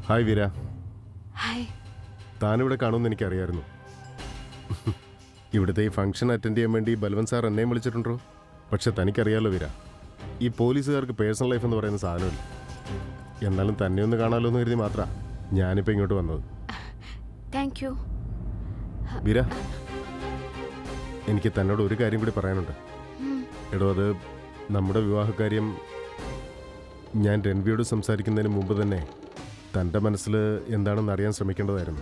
Hi വീര. Hi. താനിവിടെ കാണുമെന്ന് എനിക്കറിയായിരുന്നു. ഇവിടുത്തെ ഈ ഫംഗ്ഷൻ അറ്റൻഡ് ചെയ്യാൻ വേണ്ടി ബൽവൻ സാർ എന്നെയും വിളിച്ചിട്ടുണ്ടോ? പക്ഷെ തനിക്കറിയാമല്ലോ വീര, ഈ പോലീസുകാർക്ക് പേഴ്സണൽ ലൈഫ് എന്ന് പറയുന്ന സാധനമില്ല. എന്നാലും തന്നെ ഒന്ന് കാണാമല്ലോ എന്ന് കരുതി മാത്രമാണ് ഞാനിപ്പോൾ ഇങ്ങോട്ട് വന്നത്. താങ്ക് യു വീര, എനിക്ക് തന്നോട് ഒരു കാര്യം കൂടി പറയാനുണ്ട്. എടോ, അത് നമ്മുടെ വിവാഹകാര്യം ഞാൻ രൺവിയോട് സംസാരിക്കുന്നതിന് മുമ്പ് തന്നെ തൻ്റെ മനസ്സിൽ എന്താണെന്ന് അറിയാൻ ശ്രമിക്കേണ്ടതായിരുന്നു.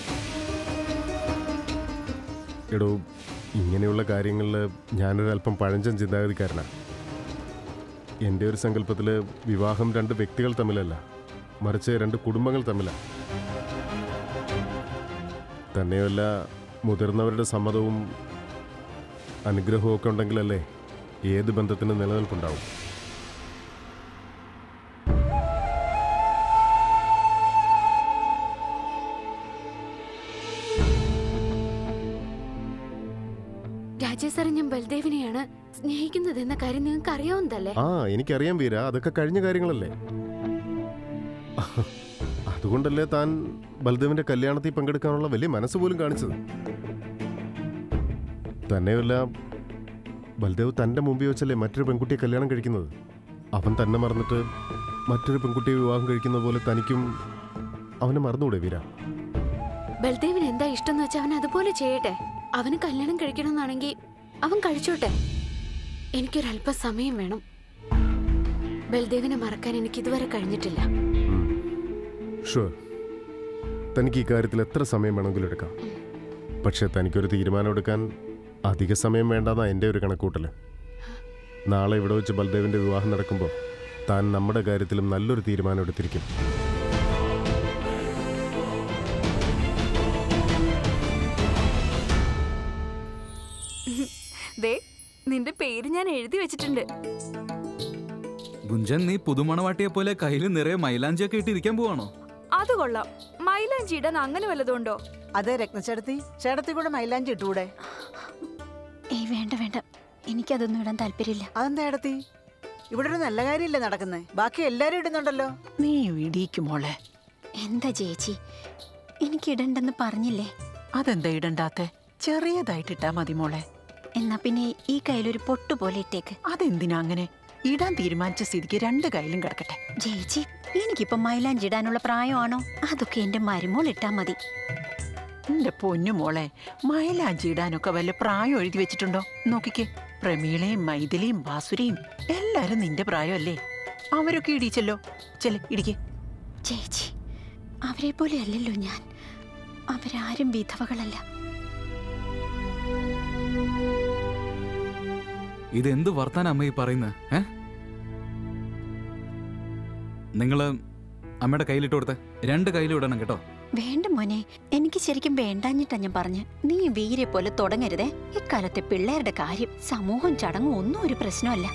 എടോ, ഇങ്ങനെയുള്ള കാര്യങ്ങളിൽ ഞാനൊരല്പം പഴഞ്ചൻ ചിന്താഗതിക്കാരനാണ്. എൻ്റെ ഒരു സങ്കല്പത്തിൽ വിവാഹം രണ്ട് വ്യക്തികൾ തമ്മിലല്ല, മറിച്ച് രണ്ട് കുടുംബങ്ങൾ തമ്മിലാണ്. തന്നെയല്ല, മുതിർന്നവരുടെ സമ്മതവും അനുഗ്രഹവും ഒക്കെ ഉണ്ടെങ്കിലല്ലേ ഏത് ബന്ധത്തിന് നിലനിൽപ്പുണ്ടാവും. രാജേഷ് സാർ, ഞാൻ ബൽദേവിനെയാണ് സ്നേഹിക്കുന്നത് എന്ന കാര്യം നിങ്ങൾക്ക് അറിയാവുന്നതല്ലേ? ആ, എനിക്കറിയാം വീര, അതൊക്കെ കഴിഞ്ഞ കാര്യങ്ങളല്ലേ. അതുകൊണ്ടല്ലേ താൻ ബൽദേവിന്റെ കല്യാണത്തിൽ പങ്കെടുക്കാനുള്ള വലിയ മനസ്സ് പോലും കാണിച്ചത്. തന്നെയല്ല, ബൽദേവ് തൻ്റെ മുമ്പിൽ വെച്ചല്ലേ മറ്റൊരു പെൺകുട്ടിയെ കല്യാണം കഴിക്കുന്നത്. അവൻ തന്നെ മറന്നിട്ട് മറ്റൊരു പെൺകുട്ടിയെ വിവാഹം കഴിക്കുന്ന പോലെ തനിക്കും അവനെ മറന്നുകൂടെ വീര? ബൽദേവിന് എന്താ ഇഷ്ടം എന്ന് വെച്ചാൽ അവൻ അതുപോലെ ചെയ്യട്ടെ. അവന് കല്യാണം കഴിക്കണമെന്നാണെങ്കിൽ അവൻ കഴിച്ചോട്ടെ. എനിക്കൊരല്പ സമയം വേണം. ബൽദേവിനെ മറക്കാൻ എനിക്ക് ഇതുവരെ കഴിഞ്ഞിട്ടില്ല. ഷുവർ, തനിക്ക് ഈ കാര്യത്തിൽ എത്ര സമയം വേണമെങ്കിലും എടുക്കാം. പക്ഷെ തനിക്കൊരു തീരുമാനം എടുക്കാൻ അധിക സമയം വേണ്ടെന്നാ എൻ്റെ ഒരു കണക്കൂട്ടൽ. നാളെ ഇവിടെ വെച്ച് ബൽദേവിൻ്റെ വിവാഹം നടക്കുമ്പോൾ താൻ നമ്മുടെ കാര്യത്തിലും നല്ലൊരു തീരുമാനം എടുത്തിരിക്കും. നിന്റെ പേര് ഞാൻ എഴുതി വെച്ചിട്ടുണ്ട്. ഗുഞ്ചൻ, നീ പുതുമണവാട്ടിയെ പോലെ കയ്യിൽ നിറയെ മൈലാഞ്ചിയൊക്കെ ഇട്ടിരിക്കാൻ പോവാണോ? അത് കൊള്ളാം. മൈലാഞ്ചി ഇടാൻ അങ്ങനെ വല്ലതുണ്ടോ? അതെ രത്നച്ചേടത്തി, ചേടത്തി കൂടെ മൈലാഞ്ചി ഇട്ടൂടെ? ഏയ് വേണ്ട വേണ്ട, എനിക്കതൊന്നും ഇടാൻ താല്പര്യമില്ല. അതെന്താ ഏടത്തി, ഇവിടെ ഒരു നല്ല കാര്യമില്ലേ നടക്കുന്നേ? ബാക്കി എല്ലാരും ഇടുന്നുണ്ടല്ലോ. നീ ഇടിക്കുമോളെ. എന്താ ചേച്ചി, എനിക്ക് ഇടണ്ടെന്ന് പറഞ്ഞില്ലേ? അതെന്താ ഇടണ്ടാത്തെ? ചെറിയതായിട്ടിട്ടാ മതി മോളെ. എന്നാ പിന്നെ ഈ കയ്യിലൊരു പൊട്ടു പോലെ ഇട്ടേക്ക്. അതെന്തിനാ അങ്ങനെ? ഇടാൻ തീരുമാനിച്ച സ്ഥിതിക്ക് രണ്ട് കയ്യിലും കിടക്കട്ടെ. ചേച്ചി, എനിക്കിപ്പോ മൈലാഞ്ചി ഇടാനുള്ള പ്രായമാണോ? അതൊക്കെ എന്റെ മരുമോൾ ഇട്ടാ മതി. എന്റെ പൊന്നു മോളെ, മൈലാഞ്ചി ഇടാനൊക്കെ വല്ല പ്രായം എഴുതി വെച്ചിട്ടുണ്ടോ? നോക്കിക്കേ, പ്രമീളയും മൈഥിലിയും ബാസുരയും എല്ലാരും നിന്റെ പ്രായമല്ലേ? അവരൊക്കെ ഇടിച്ചല്ലോ. ചെല് ഇടിക്കേ. ചേച്ചി, അവരെ പോലെ അല്ലല്ലോ ഞാൻ. അവരാരും വിധവകളല്ല. ഇതെന്ത് വർത്താനം അമ്മ ഈ പറയുന്നത്? നിങ്ങള് അമ്മയുടെ കയ്യിലിട്ട് കൊടുത്തേ. രണ്ട് കയ്യിലും ഇടണം കേട്ടോ. വേണ്ട മോനെ, എനിക്ക് ശരിക്കും വേണ്ടാഞ്ഞിട്ടാ ഞാൻ പറഞ്ഞു. നീ വീരെ പോലെ തുടങ്ങരുതേ. ഇക്കാലത്തെ പിള്ളേരുടെ കാര്യം സമൂഹം ചടങ്ങും ഒന്നും ഒരു പ്രശ്നമല്ല.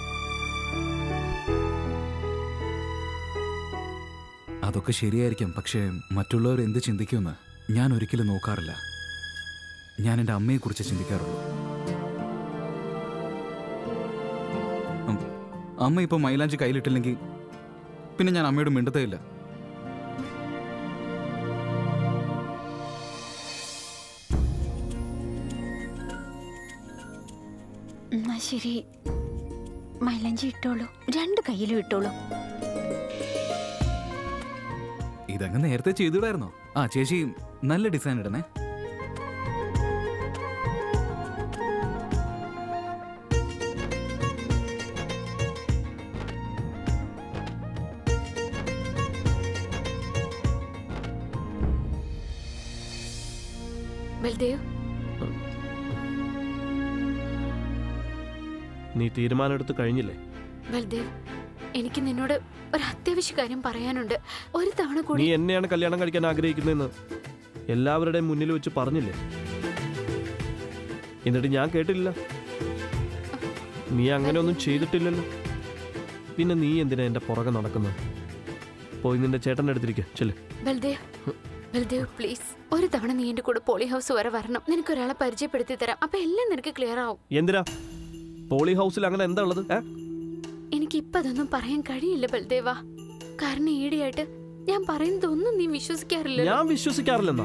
അതൊക്കെ ശരിയായിരിക്കും, പക്ഷേ മറ്റുള്ളവർ എന്ത് ചിന്തിക്കുമെന്ന് ഞാൻ ഒരിക്കലും നോക്കാറില്ല. ഞാൻ എൻ്റെ അമ്മയെക്കുറിച്ച് ചിന്തിക്കാറുള്ളൂ. അമ്മ ഇപ്പൊ മൈലാഞ്ചി കയ്യിലിട്ടില്ലെങ്കിൽ പിന്നെ ഞാൻ അമ്മയോട് മിണ്ടത്തേ ഇല്ല. എന്നാ ശരി, മൈലാഞ്ചി ഇട്ടോളൂ. രണ്ട് കയ്യിലും ഇട്ടോളൂ. ഇതങ്ങ് നേരത്തെ ചെയ്തിടായിരുന്നോ? ആ ചേച്ചി, നല്ല ഡിസൈൻ ഇടണേ. ബൽദേവ്, നീ തീരുമാനമെടുത്ത് കഴിഞ്ഞില്ലേ? ബൽദേവ്, എനിക്ക് നിന്നോട് ഒരു അത്യാവശ്യ കാര്യം പറയാനുണ്ട്. ഒരു തവണ നീ കൂടി എന്നെയാണ് കല്യാണം കഴിക്കാൻ ആഗ്രഹിക്കുന്നതെന്ന് എല്ലാവരുടെയും മുന്നിൽ വെച്ച് പറഞ്ഞില്ലേ? എന്നിട്ട് ഞാൻ കേട്ടില്ല. നീ അങ്ങനെ ഒന്നും ചെയ്തിട്ടില്ലല്ലോ. പിന്നെ നീ എന്തിനാ എന്റെ പുറകെ നടക്കുന്നത്? പോയി നിന്റെ ചേട്ടൻ്റെ അടുത്തിരിക്കുക. ചെല്ല്. ബൽദേവ്, ബൽദേവ് പ്ലീസ്, ഒരു തവണ നീ എന്റെ കൂടെ പോളി ഹൗസ് വരെ വരണം. നിനക്കൊരാളെ പരിചയപ്പെടുത്തി തരാം. അപ്പൊ എല്ലാം നിനക്ക് ക്ലിയർ ആവും. എന്തിനാ? പോളി ഹൗസിൽ അങ്ങനെ എന്താ ഉള്ളത്? എനിക്ക് ഇപ്പൊ അതൊന്നും പറയാൻ കഴിയില്ല ബൽദേവ. കാരണം ഈടെയായിട്ട് ഞാൻ പറയുന്നത് ഒന്നും നീ വിശ്വസിക്കാറില്ല. ഞാൻ വിശ്വസിക്കാറില്ലെന്നാ?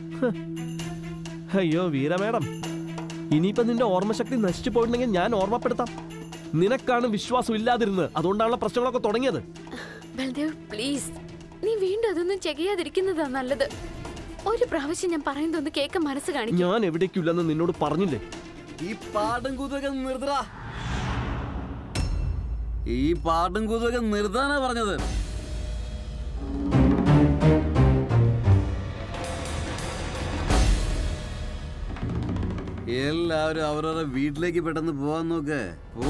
അയ്യോ വീര മേഡം, ഇനിയിപ്പോ നിന്റെ ഓർമ്മശക്തി നശിച്ചു പോയിട്ടുണ്ടെങ്കിൽ ഞാൻ ഓർമ്മപ്പെടുത്താം. നിനക്കാണ് വിശ്വാസം ഇല്ലാതിരുന്നത്, അതുകൊണ്ടാണല്ലോ പ്രശ്നങ്ങളൊക്കെ തുടങ്ങിയത്. ബൽദേവ് പ്ലീസ്, നീ വീണ്ടും അതൊന്നും ചെയ്യാതിരിക്കുന്നതാ നല്ലത്. ഒരു പ്രാവശ്യം ഞാൻ പറയുന്നതൊന്ന് കേൾക്കാൻ മനസ്സ് കാണിക്കും. ഞാൻ എവിടേക്കില്ലെന്ന് നിന്നോട് പറഞ്ഞില്ലേ? ഈ പാട്ടും കൂത്തൊക്കെ നിർത്തടാ. ഈ പാട്ടും കൂത്തൊക്കെ നിർത്താനാ പറഞ്ഞത്. എല്ലാവരും അവരവരുടെ വീട്ടിലേക്ക് പെട്ടെന്ന് പോവാൻ നോക്ക്. ഓ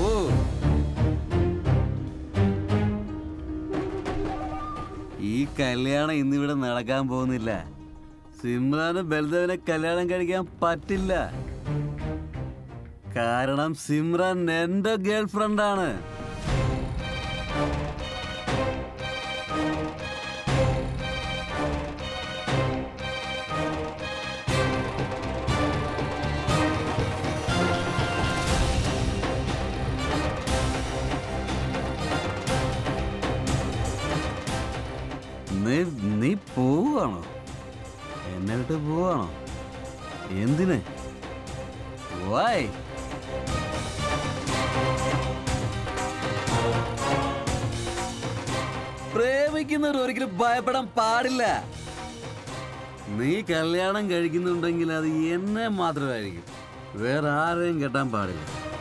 ഈ കല്യാണം ഇന്നിവിടെ നടക്കാൻ പോകുന്നില്ല. സിമ്രാന് ബൽദേവിനെ കല്യാണം കഴിക്കാൻ പറ്റില്ല. കാരണം സിമ്രാൻ എന്റെ ഗേൾ ഫ്രണ്ടാണ്. നീ പോവാണോ? എന്നെ വിട്ട് പോവാണോ? എന്തിന്? വൈ? പ്രേമിക്കുന്നവർ ഒരിക്കലും ഭയപ്പെടാൻ പാടില്ല. നീ കല്യാണം കഴിക്കുന്നുണ്ടെങ്കിൽ അത് എന്നെ മാത്രമായിരിക്കും, വേറെ ആരെയും കെട്ടാൻ പാടില്ല.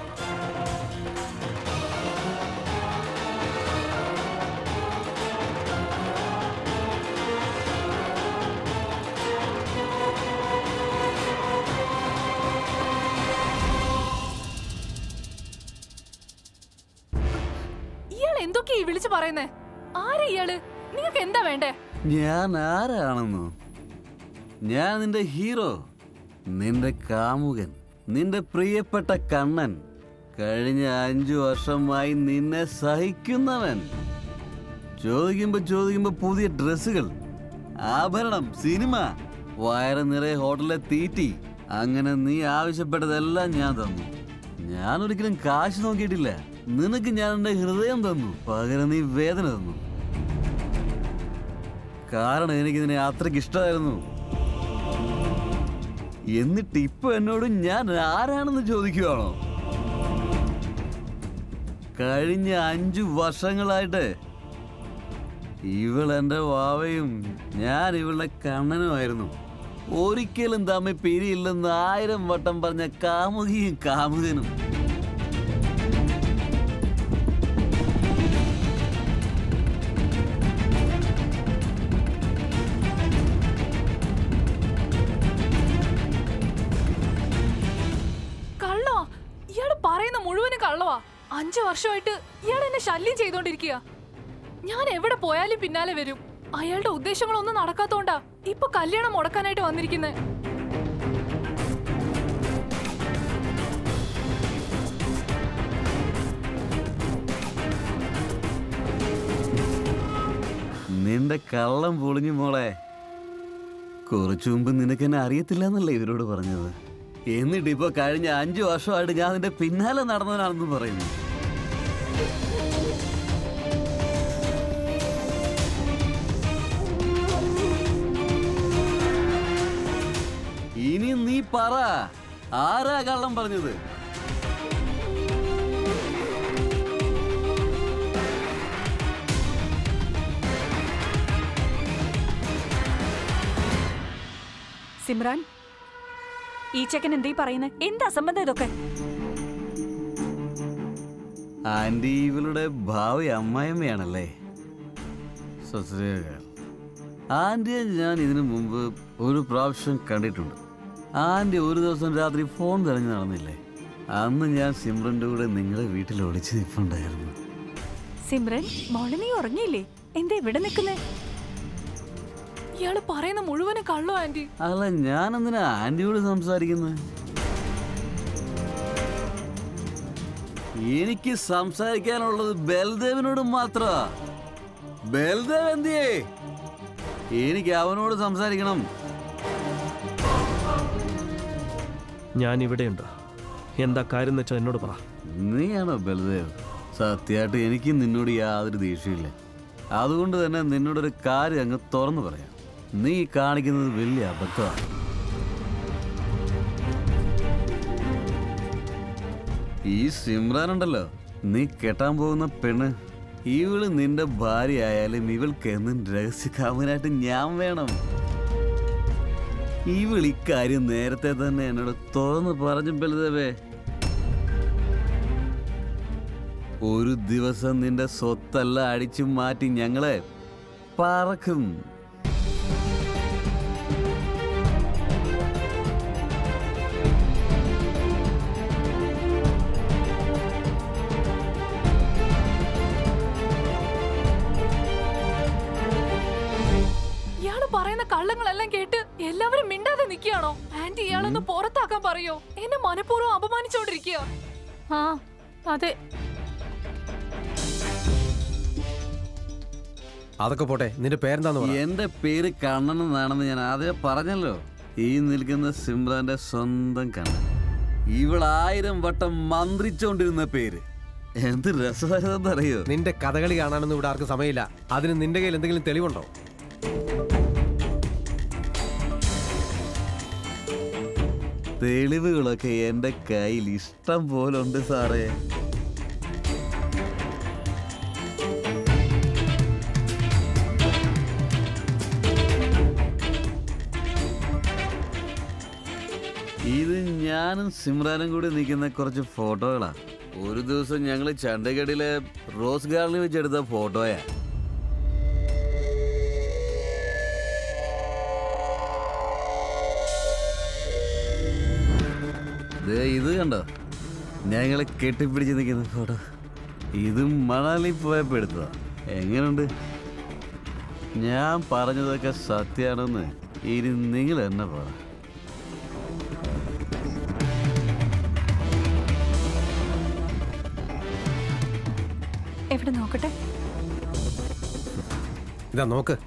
എന്തൊക്കെയാ വിളിച്ചു പറയുന്നേ? ആരാ ഇയാള്? നിങ്ങൾക്ക് എന്താ വേണ്ടേ? ഞാൻ ആരാണെന്നോ? ഞാൻ നിന്റെ ഹീറോ, നിന്റെ കാമുകൻ, നിന്റെ പ്രിയപ്പെട്ട കണ്ണൻ. കഴിഞ്ഞ 5 വർഷമായി നിന്നെ സഹിക്കുന്നവൻ. ചോദിക്കുമ്പോ പുതിയ ഡ്രസ്സുകൾ, ആഭരണം, സിനിമ, വയറ് നിറയെ ഹോട്ടലിലെ തീറ്റി, അങ്ങനെ നീ ആവശ്യപ്പെട്ടതെല്ലാം ഞാൻ തന്നു. ഞാൻ ഒരിക്കലും കാശ് നോക്കിയിട്ടില്ല. നിനക്ക് ഞാൻ എന്റെ ഹൃദയം തന്നു, പകരം നീ വേദന തന്നു. കാരണം എനിക്ക് നിന്നെ അത്രയ്ക്ക് ഇഷ്ടമായിരുന്നു. എന്നിട്ട് ഇപ്പൊ എന്നോട് ഞാൻ ആരാണെന്ന് ചോദിക്കുവാണോ? കഴിഞ്ഞ 5 വർഷങ്ങളായിട്ട് ഇവൾ എന്റെ വാവയും ഞാൻ ഇവളുടെ കണ്ണനുമായിരുന്നു. ഒരിക്കലും തമ്മിൽ പിരിയില്ലെന്ന് 1000 വട്ടം പറഞ്ഞ കാമുകിയും കാമുകനും. പറയുന്ന മുഴുവനും കള്ളവാ. 5 വർഷമായിട്ട് ഇയാൾ എന്നെ ശല്യം ചെയ്തോണ്ടിരിക്കുക. ഞാൻ എവിടെ പോയാലും പിന്നാലെ വരും. അയാളുടെ ഉദ്ദേശങ്ങളൊന്നും നടക്കാത്തോണ്ടാ ഇപ്പൊ കല്യാണം മുടക്കാനായിട്ട് വന്നിരിക്കുന്നത്. നിന്റെ കള്ളം പൊളിഞ്ഞു മോളെ. കുറച്ചു മുമ്പ് നിനക്കെന്നെ അറിയത്തില്ല എന്നല്ലേ ഇവരോട് പറഞ്ഞത്. എന്നിട്ട് ഇപ്പൊ കഴിഞ്ഞ 5 വർഷമായിട്ട് ഞാൻ നിന്റെ പിന്നാലെ നടന്നവനാണെന്ന് പറയുന്നു. ഇനി നീ പറ, ആരാ കള്ളം പറഞ്ഞത്? സിമ്രാൻ, ഈ ചെക്കൻ എന്തീ പറയുന്നത്? എന്താ സംബന്ധം ഇതൊക്കെ? ആന്റി ഇവളുടെ ഭാവി അമ്മായിയമ്മയാണല്ലേ? ആന്റിയെ ഞാൻ ഇതിനു മുമ്പ് ഒരു പ്രാവശ്യം കണ്ടിട്ടുണ്ട്. ആന്റി ഒരു ദിവസം രാത്രി ഫോൺ തെരഞ്ഞു നടന്നില്ലേ? അന്ന് ഞാൻ സിമ്രന്റെ കൂടെ നിങ്ങളുടെ വീട്ടിൽ ഒളിച്ചു നിൽപ്പുണ്ടായിരുന്നു. സിമ്രൻ മോളെ, നീ ഉറങ്ങിയില്ലേ? എന്താ ഇവിടെ നിൽക്കുന്നേ? ഇയാള് പറയുന്ന മുഴുവനും കള്ളോ ആന്റി? അല്ല, ഞാൻ എന്തിനാ ആന്റിയോട് സംസാരിക്കുന്നത്? എനിക്ക് സംസാരിക്കാനുള്ളത് ബൽദേവിനോട് മാത്രമാ. ബൽദേവ് എന്തിയേ? എനിക്ക് അവനോട് സംസാരിക്കണം. ഞാൻ ഇവിടെയുണ്ട്. എന്താ കാര്യം എന്ന് വെച്ചാൽ എന്നോട് പറ. നീയാണോ ബൽദേവ്? സത്യമായിട്ട് എനിക്ക് നിന്നോട് യാതൊരു ദേഷ്യമില്ല. അതുകൊണ്ട് തന്നെ നിന്നോടൊരു കാര്യം അങ്ങ് തുറന്നു പറയാം. നീ കാണിക്കുന്നത് വലിയ അബദ്ധമാണ്. ഈ സിമ്രാൻ ഉണ്ടല്ലോ, നീ കെട്ടാൻ പോകുന്ന പെണ്ണ്, ഇവള് നിന്റെ ഭാര്യ ആയാലും ഇവൾക്ക് എന്നും രഹസ്യകാമനായിട്ട് ഞാൻ വേണം. ഇവൾ ഇക്കാര്യം നേരത്തെ തന്നെ എന്നോട് തുറന്ന് പറഞ്ഞു ബൽദേവേ. ഒരു ദിവസം നിന്റെ സ്വത്തെല്ലാം അടിച്ചു മാറ്റി ഞങ്ങളെ പറക്കും. പറയുന്ന കള്ളങ്ങളെല്ലാം കേട്ട് എല്ലാവരും മിണ്ടാതെ നിൽക്കുകയാണോ? ആന്റി ഇയാളൊന്ന് പുറത്താക്കാൻ പറയോ? എന്നെ മനഃപൂർവ്വം അപമാനിച്ചോണ്ടിരിക്കുക. ആ അതെ, അതൊക്കെ പോട്ടെ, നിന്റെ പേരെന്താന്ന് പറ. എന്റെ പേര് കണ്ണൻ എന്നാണെന്ന് ഞാൻ ആദ്യം പറഞ്ഞല്ലോ. ഈ നിൽക്കുന്ന സിമ്രാന്റെ സ്വന്തം കണ്ണൻ. ഇവൾ 1000 വട്ടം മന്ത്രിച്ചോണ്ടിരുന്ന പേര്. എന്ത് രസമായിരുന്നറിയോ? നിന്റെ കഥകളി കാണാനൊന്നും ഇവിടെ ആർക്കും സമയമില്ല. അതിന് നിന്റെ കയ്യിൽ എന്തെങ്കിലും തെളിവുണ്ടോ? തെളിവുകളൊക്കെ എന്റെ കയ്യിൽ ഇഷ്ടം പോലെ ഉണ്ട് സാറേ. ഇത് ഞാനും സിമ്രാനും കൂടി നിൽക്കുന്ന കുറച്ച് ഫോട്ടോകളാ. ഒരു ദിവസം ഞങ്ങൾ ചണ്ഡീഗഡിലെ റോസ് ഗാർഡനിൽ വെച്ചെടുത്ത ഫോട്ടോയാ. ഇത് കണ്ടോ, ഞങ്ങളെ കെട്ടിപ്പിടിച്ച് നിൽക്കുന്ന ഫോട്ടോ. ഇതും മണാലി പോയപ്പോ എടുത്തതാ. എങ്ങനെയുണ്ട്? ഞാൻ പറഞ്ഞതൊക്കെ സത്യമാണെന്ന് ഇനി നിങ്ങൾ തന്നെ പറ. എവിടെ നോക്കട്ടെ? ഇതാ നോക്ക്.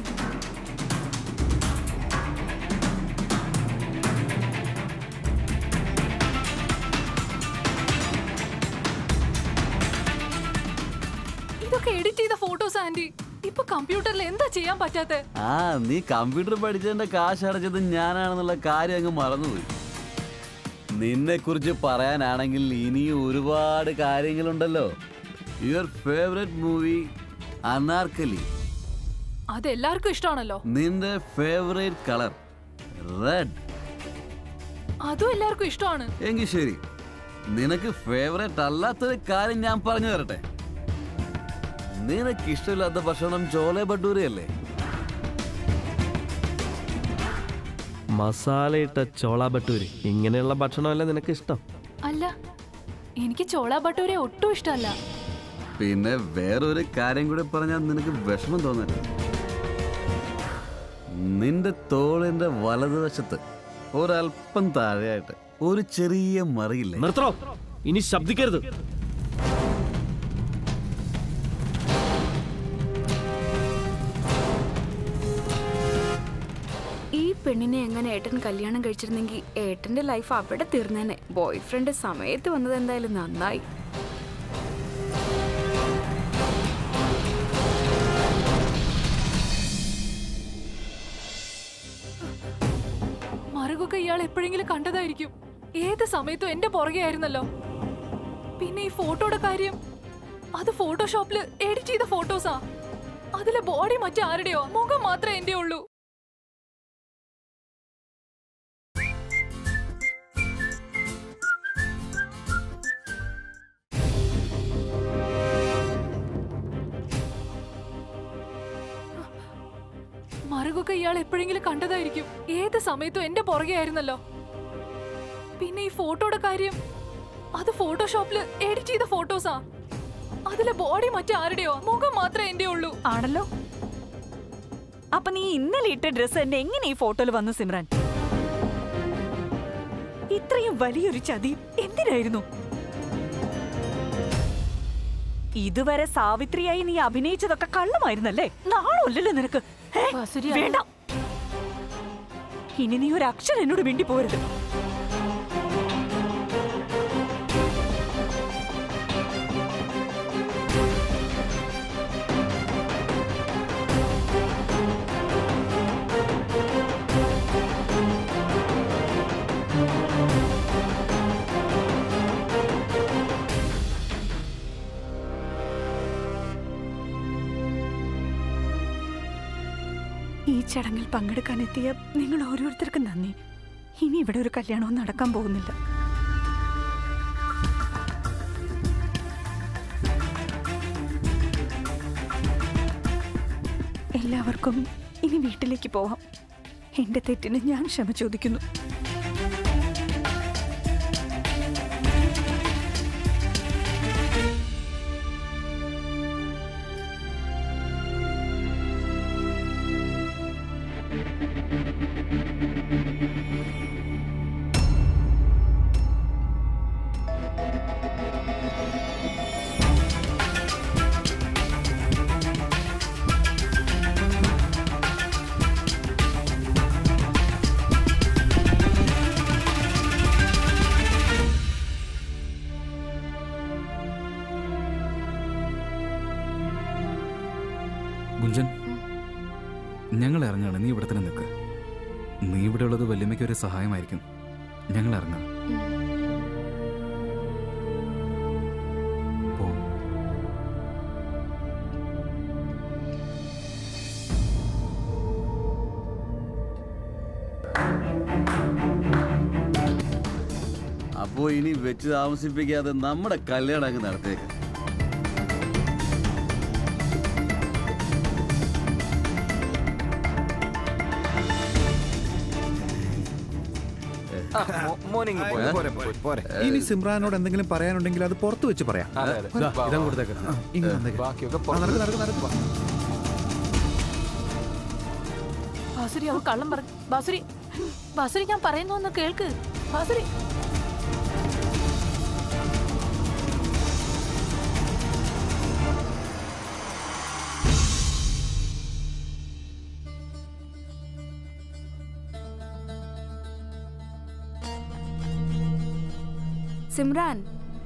എഡിറ്റ് ചെയ്ത ഫോട്ടോസ് ആന്റി. ഇപ്പൊ കമ്പ്യൂട്ടറിൽ എന്താ ചെയ്യാൻ പറ്റാത്തെ? നീ കമ്പ്യൂട്ടർ പഠിച്ചതിന്റെ കാശ് അടച്ചത് ഞാനാണെന്നുള്ള കാര്യം അങ്ങ് മറന്നുപോയി. നിന്നെ കുറിച്ച് പറയാനാണെങ്കിൽ ഇനിയും ഒരുപാട് കാര്യങ്ങളുണ്ടല്ലോ. Your favourite movie Anarkali. അതെല്ലാവർക്കും ഇഷ്ടമാണല്ലോ. നിന്റെ ഫേവറേറ്റ് കളർ റെഡ്. അതും എല്ലാവർക്കും ഇഷ്ടമാണ്. എങ്കിൽ ശരി, നിനക്ക് ഫേവറേറ്റ് അല്ലാത്തൊരു കാര്യം ഞാൻ പറഞ്ഞു തരട്ടെ. നിനക്ക് ഇഷ്ടമില്ലാത്ത ഭക്ഷണം ചോലെ ഭട്ടൂരി അല്ലേ? മസാലയിട്ട ചോള ഭട്ടൂരി, ഇങ്ങനെയുള്ള ഭക്ഷണമല്ലേ നിനക്ക് ഇഷ്ടം? അല്ല, എനിക്ക് ചോള ഭട്ടൂരി ഒട്ടും ഇഷ്ടമല്ല. പിന്നെ വേറൊരു കാര്യം കൂടെ പറഞ്ഞാൽ നിനക്ക് വിഷമം തോന്നരുത്. നിന്റെ തോളിന്റെ വലതുവശത്ത് ഒരല്പം താഴെയായിട്ട് ഒരു ചെറിയ മറിയില്ലേ? നിർത്തോ, ഇനി ശബ്ദിക്കരുത്. ഈ പെണ്ണിനെ എങ്ങനെ ഏട്ടൻ കല്യാണം കഴിച്ചിരുന്നെങ്കിൽ ഏട്ടന്റെ ലൈഫ് അവിടെ തീർന്നേനെ. ബോയ് ഫ്രണ്ട് സമയത്ത് വന്നത് എന്തായാലും നന്നായി. മറുകൊക്കെ ഇയാൾ എപ്പോഴെങ്കിലും കണ്ടതായിരിക്കും. ഏത് സമയത്തും എന്റെ പുറകെ ആയിരുന്നല്ലോ. പിന്നെ ഈ ഫോട്ടോയുടെ കാര്യം, അത് ഫോട്ടോഷോപ്പില് എഡിറ്റ് ചെയ്ത ഫോട്ടോസാ. അതിലെ ബോഡി മറ്റാരുടെയോ, മുഖം മാത്രമേ എന്റെ ഉള്ളൂ. മറുകൊക്കെ ഇയാൾ എപ്പോഴെങ്കിലും കണ്ടതായിരിക്കും. ഏത് സമയത്തും എന്റെ പുറകെ ആയിരുന്നല്ലോ. പിന്നെ ഈ ഫോട്ടോയുടെ കാര്യം, അത് ഫോട്ടോഷോപ്പില് എഡിറ്റ് ചെയ്ത ഫോട്ടോസാ. അതിലെ ബോഡി മറ്റാരുടെയോ, മുഖം മാത്രമേ എന്റെ ഉള്ളൂ. ആണല്ലോ. അപ്പൊ നീ ഇന്നലെ ഇട്ട ഡ്രസ് എന്നെ എങ്ങനെ ഈ ഫോട്ടോയിൽ വന്നു സിമ്രാൻ? ഇത്രയും വലിയൊരു ചതി എന്തിനായിരുന്നു? ഇതുവരെ സാവിത്രിയായി നീ അഭിനയിച്ചതൊക്കെ കള്ളമായിരുന്നല്ലേ? നാളല്ലല്ലോ നിനക്ക്. വേണ്ട, ഇനി നീ ഒരു അക്ഷരം എന്നോട് വേണ്ടി പോരുത്. ചടങ്ങിൽ പങ്കെടുക്കാനെത്തിയ നിങ്ങൾ ഓരോരുത്തർക്കും നന്ദി. ഇനി ഇവിടെ ഒരു കല്യാണവും നടക്കാൻ പോകുന്നില്ല. എല്ലാവർക്കും ഇനി വീട്ടിലേക്ക് പോവാം. എന്റെ തെറ്റിന് ഞാൻ ക്ഷമ ചോദിക്കുന്നു. ഗുഞ്ചൻ, ഞങ്ങൾ ഇറങ്ങാണ്. നീ ഇവിടെ തന്നെ നിൽക്ക്. നീ ഇവിടെ ഉള്ളത് വല്യമ്മയ്ക്ക് ഒരു സഹായമായിരിക്കും. ഞങ്ങൾ ഇറങ്ങാം. അപ്പോ ഇനി വെച്ച് താമസിപ്പിക്കാതെ നമ്മുടെ കല്യാണം അങ്ങ് നടത്തേക്ക്. ഇനി സിമ്രാനോട് എന്തെങ്കിലും പറയാനുണ്ടെങ്കിൽ അത് പുറത്തു വെച്ച് പറയാം. ബാസുരി, അവൾ കള്ളം പറഞ്ഞു. ബാസുരി, ബാസുരി, ഞാൻ പറയുന്നൊന്ന് കേൾക്ക്. ബാസുരി, സിമ്രാൻ,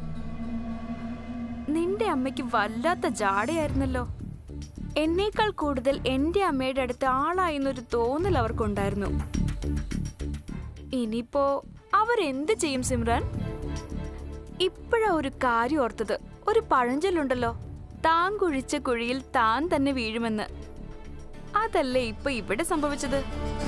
നിന്റെ അമ്മയ്ക്ക് വല്ലാത്ത ജാടയായിരുന്നല്ലോ. എന്നേക്കാൾ കൂടുതൽ എന്റെ അമ്മയുടെ അടുത്ത് ആളായെന്നൊരു തോന്നൽ അവർക്കുണ്ടായിരുന്നു. ഇനിയിപ്പോ അവരെന്ത് ചെയ്യും സിമ്രാൻ? ഇപ്പോഴാ ഒരു കാര്യം ഓർത്തത്. ഒരു പഴഞ്ചൊല്ലുണ്ടല്ലോ, താൻ കുഴിച്ച കുഴിയിൽ താൻ തന്നെ വീഴുമെന്ന്. അതല്ലേ ഇപ്പൊ ഇവിടെ സംഭവിച്ചത്?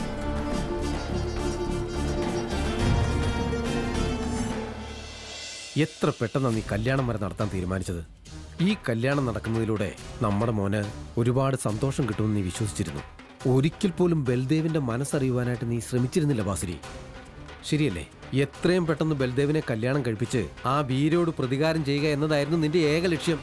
എത്ര പെട്ടെന്നാണ് നീ കല്യാണം വരെ നടത്താൻ തീരുമാനിച്ചത്. ഈ കല്യാണം നടക്കുന്നതിലൂടെ നമ്മുടെ മോന് ഒരുപാട് സന്തോഷം കിട്ടുമെന്ന് നീ വിശ്വസിച്ചിരുന്നു. ഒരിക്കൽ പോലും ബൽദേവിന്റെ മനസ്സറിയുവാനായിട്ട് നീ ശ്രമിച്ചിരുന്നില്ല ബാസുരി, ശരിയല്ലേ? എത്രയും പെട്ടെന്ന് ബൽദേവിനെ കല്യാണം കഴിപ്പിച്ച് ആ വീരോട് പ്രതികാരം ചെയ്യുക എന്നതായിരുന്നു നിന്റെ ഏക ലക്ഷ്യം.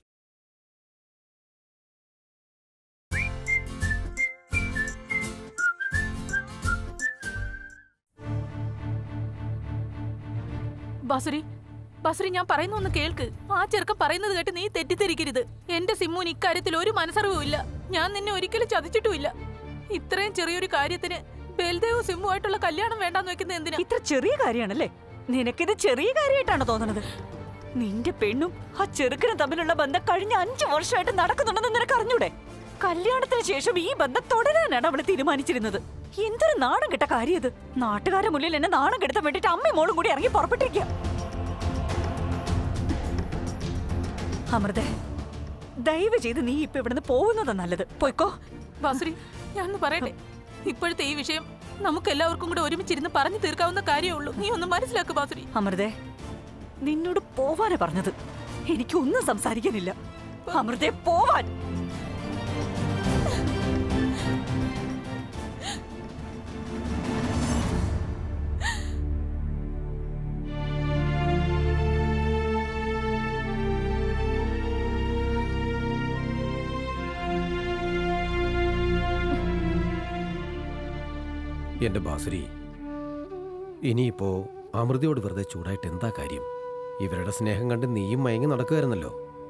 ബാസുരി, ബാസുരി, ഞാൻ പറയുന്ന ഒന്ന് കേൾക്ക്. ആ ചെറുക്കൻ പറയുന്നത് കേട്ട് നീ തെറ്റിദ്ധരിക്കരുത്. എന്റെ സിമ്മൂന് ഇക്കാര്യത്തിൽ ഒരു മനസ്സറിവുമില്ല. ഞാൻ നിന്നെ ഒരിക്കലും ചതിച്ചിട്ടുമില്ല. ഇത്രയും ചെറിയൊരു കാര്യത്തിന് ബൽദേവ് സിമ്മുമായിട്ടുള്ള കല്യാണം വേണ്ടാന്ന് വെക്കുന്നത് എന്തിനാ? ഇത്ര ചെറിയ കാര്യമാണല്ലേ? നിനക്കിത് ചെറിയ കാര്യമായിട്ടാണ് തോന്നുന്നത്? നിന്റെ പെണ്ണും ആ ചെറുക്കനും തമ്മിലുള്ള ബന്ധം കഴിഞ്ഞ 5 വർഷമായിട്ട് നടക്കുന്നുണ്ടെന്ന് നിനക്ക് അറിഞ്ഞൂടെ? കല്യാണത്തിന് ശേഷം ഈ ബന്ധം തുടരാനാണ് അവള് തീരുമാനിച്ചിരുന്നത്. എന്തൊരു നാണം കെട്ട കാര്യം ഇത്! നാട്ടുകാരുടെ മുന്നിൽ എന്നെ നാണം കെടുത്താൻ വേണ്ടിട്ട് അമ്മയും മോളും കൂടി ഇറങ്ങി പുറപ്പെട്ടിരിക്കുക. അമൃതേ, ദയവ് ചെയ്ത് നീ ഇപ്പൊ ഇവിടുന്ന് പോകുന്നതാ നല്ലത്. പോയിക്കോ. ബാസുരി, ഞാനൊന്ന് പറയട്ടെ. ഇപ്പോഴത്തെ ഈ വിഷയം നമുക്ക് എല്ലാവർക്കും കൂടെ ഒരുമിച്ചിരുന്ന് പറഞ്ഞു തീർക്കാവുന്ന കാര്യമേ ഉള്ളൂ. നീ ഒന്ന് മനസ്സിലാക്ക് ബാസുരി. അമൃതേ, നിന്നോട് പോവാനാ പറഞ്ഞത്. എനിക്കൊന്നും സംസാരിക്കാനില്ല. അമൃതേ, പോവാൻ. എന്റെ ബാസുരി, ഇനിയിപ്പോ അമൃതയോട് വെറുതെ ചൂടായിട്ട് എന്താ കാര്യം? ഇവരുടെ സ്നേഹം കണ്ട് നീയും മയങ്ങി നടക്കുമായിരുന്നല്ലോ.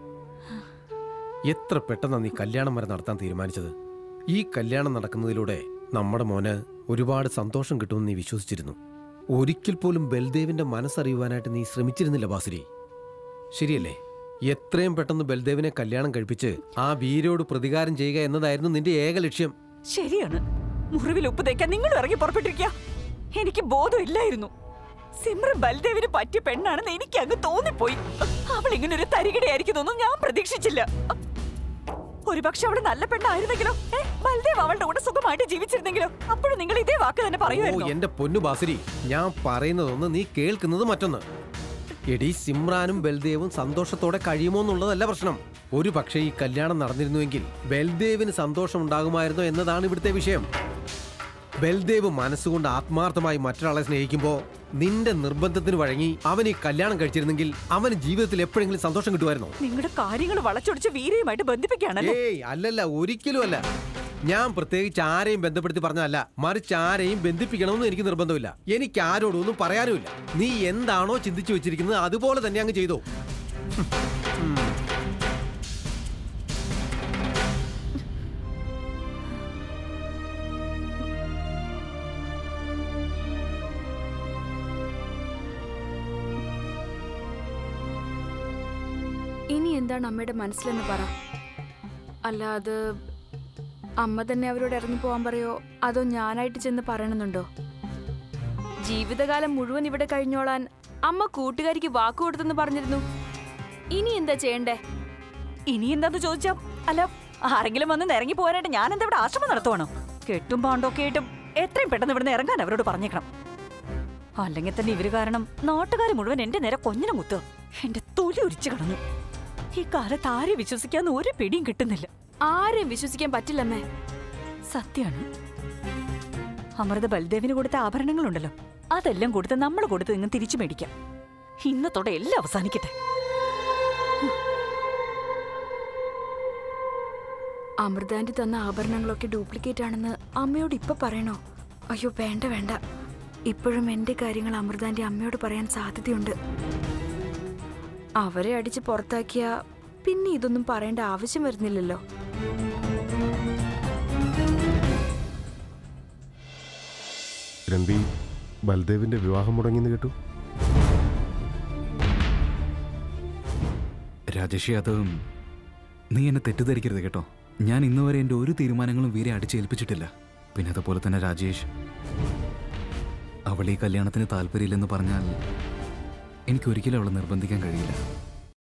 എത്ര പെട്ടെന്നാണ് നീ കല്യാണം വരെ നടത്താൻ തീരുമാനിച്ചത്. ഈ കല്യാണം നടക്കുന്നതിലൂടെ നമ്മുടെ മോന് ഒരുപാട് സന്തോഷം കിട്ടുമെന്ന് നീ വിശ്വസിച്ചിരുന്നു. ഒരിക്കൽ പോലും ബൽദേവിന്റെ മനസ്സറിയുവാനായിട്ട് നീ ശ്രമിച്ചിരുന്നില്ല ബാസുരി, ശരിയല്ലേ? എത്രയും പെട്ടെന്ന് ബൽദേവിനെ കല്യാണം കഴിപ്പിച്ച് ആ വീരോട് പ്രതികാരം ചെയ്യുക എന്നതായിരുന്നു നിന്റെ ഏക ലക്ഷ്യം. ശരിയാണ്. മുറിവിൽ ഉപ്പ് തേക്കാൻ നിങ്ങൾ ഇറങ്ങി പുറപ്പെട്ടിരിക്കുക. എനിക്ക് ബോധമില്ലായിരുന്നു. സിമ്രൻ ബൽദേവിന് പറ്റിയ പെണ്ണാണെന്ന് എനിക്ക് അങ്ങ് തോന്നിപ്പോയി. അവൾ ഇങ്ങനെ ഒരു തരികിടയായിരിക്കുന്നൊന്നും ഞാൻ പ്രതീക്ഷിച്ചില്ല. ഒരുപക്ഷെ അവള് നല്ല പെണ്ണായിരുന്നെങ്കിലോ, ബൽദേവ് അവളുടെ കൂടെ സുഖമായിട്ട് ജീവിച്ചിരുന്നെങ്കിലോ, അപ്പോഴും നിങ്ങൾ ഇതേ വാക്ക് തന്നെ പറയുമായിരുന്നു. എന്റെ പൊന്നു ബാസുരി, ഞാൻ പറയുന്നതൊന്ന്, നീ കേൾക്കുന്നത് മറ്റൊന്ന്. എടി, സിമ്രാനും ബൽദേവും സന്തോഷത്തോടെ കഴിയുമോ എന്നുള്ളതല്ല പ്രശ്നം. ഒരു പക്ഷേ ഈ കല്യാണം നടന്നിരുന്നുവെങ്കിൽ ബൽദേവിന് സന്തോഷം ഉണ്ടാകുമായിരുന്നോ എന്നതാണ് ഇവിടുത്തെ വിഷയം. ബൽദേവ് മനസ്സുകൊണ്ട് ആത്മാർത്ഥമായി മറ്റൊരാളെ സ്നേഹിക്കുമ്പോ നിന്റെ നിർബന്ധത്തിന് വഴങ്ങി അവൻ ഈ കല്യാണം കഴിച്ചിരുന്നെങ്കിൽ അവന് ജീവിതത്തിൽ എപ്പോഴെങ്കിലും സന്തോഷം കിട്ടുമായിരുന്നോ? നിങ്ങളുടെ കാര്യങ്ങൾ വളച്ചൊടിച്ച് വീരയുമായിട്ട് ബന്ധിപ്പിക്കുകയാണല്ലോ. ഏയ് അല്ലല്ല, ഒരിക്കലും അല്ല. ഞാൻ പ്രത്യേകിച്ച് ആരെയും ബന്ധപ്പെടുത്തി പറഞ്ഞല്ല, മറിച്ച് ആരെയും ബന്ധിപ്പിക്കണമെന്ന് എനിക്ക് നിർബന്ധമില്ല. എനിക്ക് ആരോടും ഒന്നും പറയാനുമില്ല. നീ എന്താണോ ചിന്തിച്ചു വെച്ചിരിക്കുന്നത് അതുപോലെ തന്നെ അങ്ങ് ചെയ്തോ. ഇനി എന്താണ് അമ്മയുടെ മനസ്സിലെന്ന് പറ. അല്ല, അത് അമ്മ തന്നെ അവരോട് ഇറങ്ങി പോവാൻ പറയോ, അതോ ഞാനായിട്ട് ചെന്ന് പറയണമെന്നുണ്ടോ? ജീവിതകാലം മുഴുവൻ ഇവിടെ കഴിഞ്ഞോളാൻ അമ്മ കൂട്ടുകാരിക്ക് വാക്കു കൊടുത്തെന്ന് പറഞ്ഞിരുന്നു. ഇനി എന്താ ചെയ്യണ്ടേ? ഇനി എന്താന്ന് ചോദിച്ചാ, അല്ല ആരെങ്കിലും വന്ന് ഇറങ്ങി പോകാനായിട്ട് ഞാൻ എന്താ ഇവിടെ ആശ്രമം നടത്തുവാണോ? കെട്ടും പാണ്ടൊക്കെ ആയിട്ടും എത്രയും പെട്ടെന്ന് ഇവിടുന്ന് ഇറങ്ങാൻ അവരോട് പറഞ്ഞേക്കണം. അല്ലെങ്കിൽ തന്നെ ഇവര് കാരണം നാട്ടുകാർ മുഴുവൻ എന്റെ നേരെ കൊഞ്ഞിനെ മുത്തുക. എന്റെ തൊലി ഉരിച്ചു കളഞ്ഞു. ഈ കാലത്ത് ആരെ വിശ്വസിക്കാന്ന് ഒരു പിടിയും കിട്ടുന്നില്ല. ആരെയും വിശ്വസിക്കാൻ പറ്റില്ലമ്മേ. സത്യാണ്. അമൃത ബൽദേവിന് കൊടുത്ത ആഭരണങ്ങളുണ്ടല്ലോ, അതെല്ലാം കൊടുത്ത് നമ്മൾ കൊടുത്ത് നിങ്ങൾ തിരിച്ചു മേടിക്കാം. ഇന്നത്തോടെ എല്ലാം അവസാനിക്കട്ടെ. അമൃതാന്റി തന്ന ആഭരണങ്ങളൊക്കെ ഡ്യൂപ്ലിക്കേറ്റ് ആണെന്ന് അമ്മയോട് ഇപ്പൊ പറയണോ? അയ്യോ വേണ്ട വേണ്ട. ഇപ്പോഴും എന്റെ കാര്യങ്ങൾ അമൃതാന്റി അമ്മയോട് പറയാൻ സാധ്യതയുണ്ട്. അവരെ അടിച്ച് പുറത്താക്കിയ പിന്നെ ഇതൊന്നും പറയേണ്ട ആവശ്യം വരുന്നില്ലല്ലോ. രൺവി, ബൽദേവിന്റെ വിവാഹം മുടങ്ങിന്ന് കേട്ടു. രാജേഷി, അത് നീ എന്നെ തെറ്റിദ്ധരിക്കരുത് കേട്ടോ. ഞാൻ ഇന്നുവരെ എൻ്റെ ഒരു തീരുമാനങ്ങളും വീരെ അടിച്ചേൽപ്പിച്ചിട്ടില്ല. പിന്നെ അതുപോലെ തന്നെ രാജേഷ്, അവൾ ഈ കല്യാണത്തിന് താല്പര്യമില്ലെന്ന് പറഞ്ഞാൽ എനിക്കൊരിക്കലും അവളെ നിർബന്ധിക്കാൻ കഴിയില്ല.